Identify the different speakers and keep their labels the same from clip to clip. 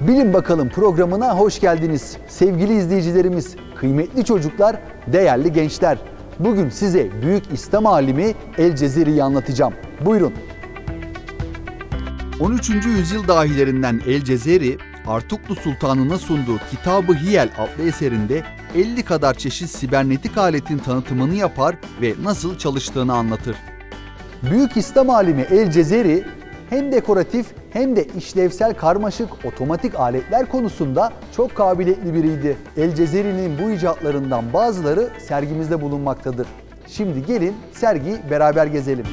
Speaker 1: Bilin Bakalım programına hoş geldiniz. Sevgili izleyicilerimiz, kıymetli çocuklar, değerli gençler. Bugün size büyük İslam alimi El Cezeri'yi anlatacağım. Buyurun. 13. yüzyıl dahilerinden El Cezeri, Artuklu Sultanı'na sunduğu Kitab-ı Hiyel adlı eserinde 50 kadar çeşit sibernetik aletin tanıtımını yapar ve nasıl çalıştığını anlatır. Büyük İslam alimi El Cezeri, hem dekoratif hem de işlevsel karmaşık otomatik aletler konusunda çok kabiliyetli biriydi. El Cezeri'nin bu icatlarından bazıları sergimizde bulunmaktadır. Şimdi gelin sergiyi beraber gezelim.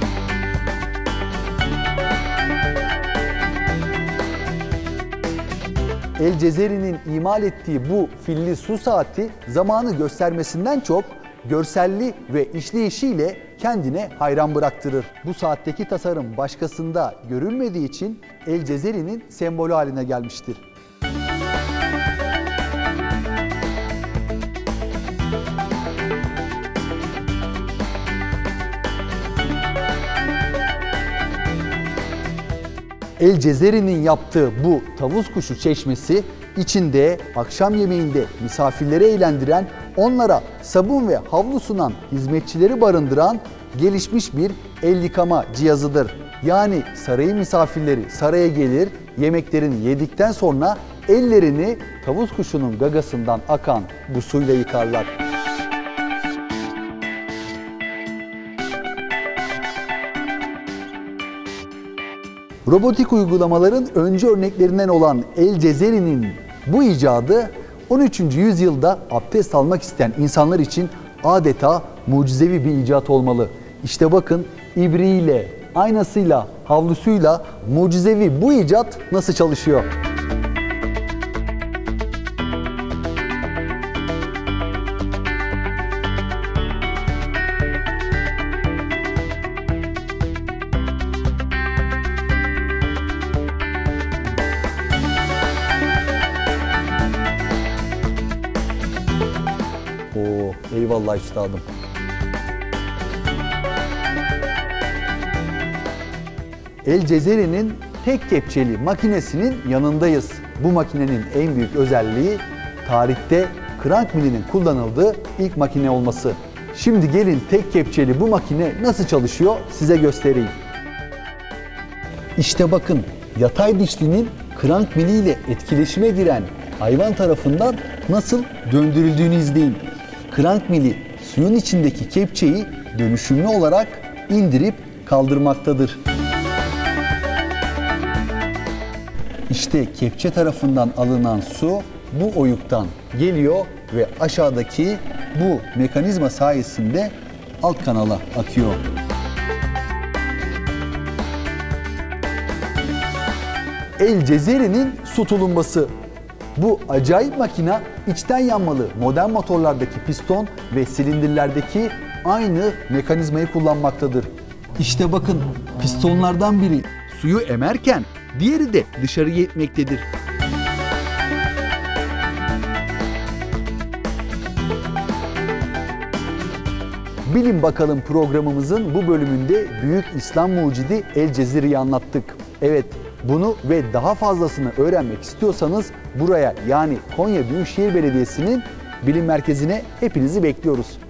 Speaker 1: El Cezeri'nin imal ettiği bu filli su saati zamanı göstermesinden çok görselli ve işleyişiyle kendine hayran bıraktırır. Bu saatteki tasarım başkasında görülmediği için El Cezeri'nin sembolü haline gelmiştir. El Cezeri'nin yaptığı bu tavus kuşu çeşmesi içinde akşam yemeğinde misafirleri eğlendiren, onlara sabun ve havlu sunan hizmetçileri barındıran gelişmiş bir el yıkama cihazıdır. Yani sarayın misafirleri saraya gelir, yemeklerini yedikten sonra ellerini tavus kuşunun gagasından akan bu suyla yıkarlar. Robotik uygulamaların öncü örneklerinden olan El Cezeri'nin bu icadı 13. yüzyılda abdest almak isteyen insanlar için adeta mucizevi bir icat olmalı. İşte bakın, ibriğiyle, aynasıyla, havlusuyla mucizevi bu icat nasıl çalışıyor? Eyvallah üstadım. El Cezeri'nin tek kepçeli makinesinin yanındayız. Bu makinenin en büyük özelliği tarihte krank milinin kullanıldığı ilk makine olması. Şimdi gelin tek kepçeli bu makine nasıl çalışıyor size göstereyim. İşte bakın, yatay dişlinin krank miliyle etkileşime giren hayvan tarafından nasıl döndürüldüğünü izleyin. Krank mili suyun içindeki kepçeyi dönüşümlü olarak indirip kaldırmaktadır. İşte kepçe tarafından alınan su bu oyuktan geliyor ve aşağıdaki bu mekanizma sayesinde alt kanala akıyor. El Cezeri'nin su tulumbası. Bu acayip makina içten yanmalı modern motorlardaki piston ve silindirlerdeki aynı mekanizmayı kullanmaktadır. İşte bakın, pistonlardan biri suyu emerken diğeri de dışarıya itmektedir. Bilin Bakalım programımızın bu bölümünde büyük İslam mucidi El Cezeri'yi anlattık. Evet, bunu ve daha fazlasını öğrenmek istiyorsanız buraya, yani Konya Büyükşehir Belediyesi'nin bilim merkezine hepinizi bekliyoruz.